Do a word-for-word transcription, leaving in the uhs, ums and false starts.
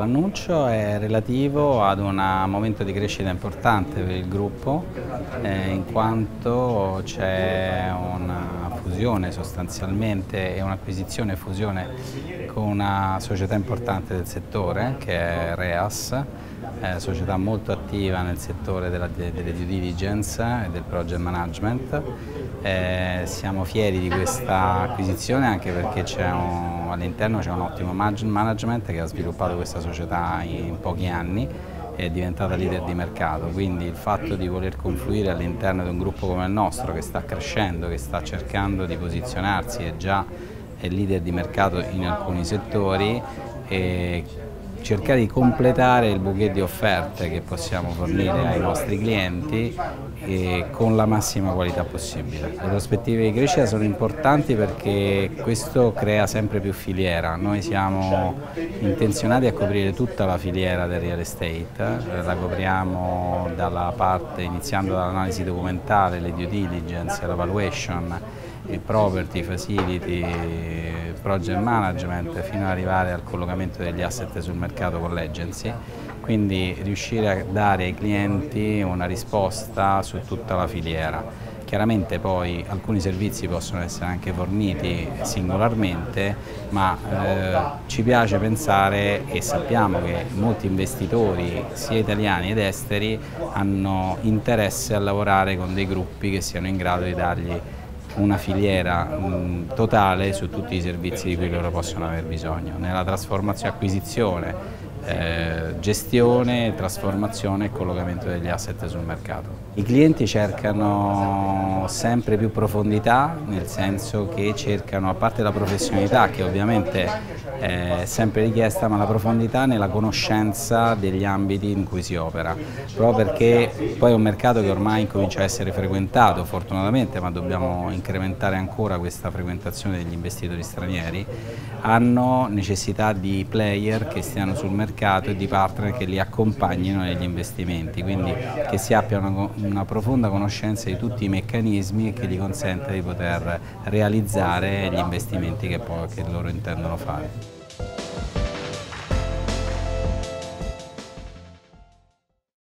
L'annuncio è relativo ad un momento di crescita importante per il gruppo, eh, in quanto c'è una fusione sostanzialmente e un'acquisizione e fusione con una società importante del settore che è Reas, eh, società molto attiva nel settore della, delle due diligence e del project management. Eh, siamo fieri di questa acquisizione anche perché all'interno c'è un ottimo management che ha sviluppato questa società in pochi anni e è diventata leader di mercato, quindi il fatto di voler confluire all'interno di un gruppo come il nostro che sta crescendo, che sta cercando di posizionarsi e già è leader di mercato in alcuni settori e cercare di completare il bouquet di offerte che possiamo fornire ai nostri clienti e con la massima qualità possibile. Le prospettive di crescita sono importanti perché questo crea sempre più filiera. Noi siamo intenzionati a coprire tutta la filiera del real estate, la copriamo dalla parte iniziando dall'analisi documentale, le due diligence, la valuation, il property, facility, project management fino ad arrivare al collocamento degli asset sul mercato con l'agency, quindi riuscire a dare ai clienti una risposta su tutta la filiera. Chiaramente poi alcuni servizi possono essere anche forniti singolarmente, ma eh, ci piace pensare e sappiamo che molti investitori sia italiani ed esteri hanno interesse a lavorare con dei gruppi che siano in grado di dargli una filiera mh, totale su tutti i servizi di cui loro possono aver bisogno, nella trasformazione, acquisizione, eh, gestione, trasformazione e collocamento degli asset sul mercato. I clienti cercano sempre più profondità, nel senso che cercano, a parte la professionalità che ovviamente è sempre richiesta, ma la profondità nella conoscenza degli ambiti in cui si opera, proprio perché poi è un mercato che ormai comincia a essere frequentato fortunatamente, ma dobbiamo incrementare ancora questa frequentazione degli investitori stranieri, hanno necessità di player che stiano sul mercato e di partner che li accompagnino negli investimenti, quindi che si abbia una, una profonda conoscenza di tutti i meccanismi che gli consenta di poter realizzare gli investimenti che, poi, che loro intendono fare.